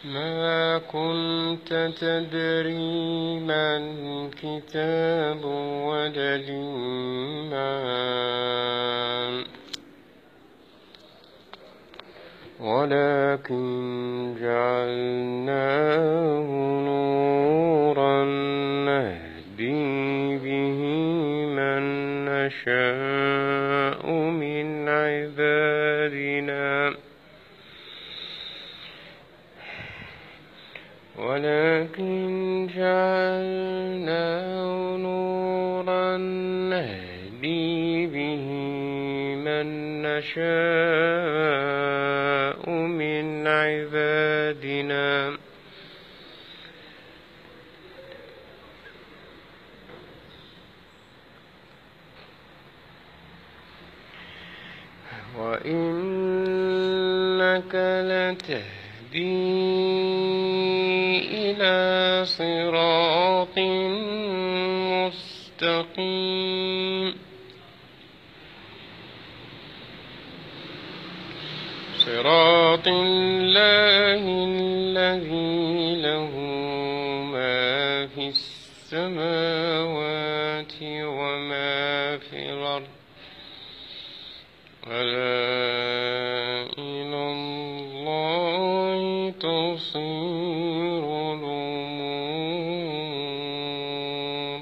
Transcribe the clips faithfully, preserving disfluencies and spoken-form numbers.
ما كنت تدري ما الكتاب ولا الإيمان، ولكن جعلناه نورا نهدي به من نشاء من عبادنا ولكن جعلناه نورا نهدي به من نشاء من عبادنا وإنك لتهدي إلى صراط مستقيم صراط الله الذي له ما في السماوات وما في الأرض ألا إلى الله تصير الأمور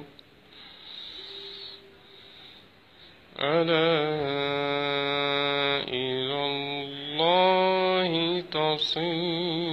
ألا إلى الله تصير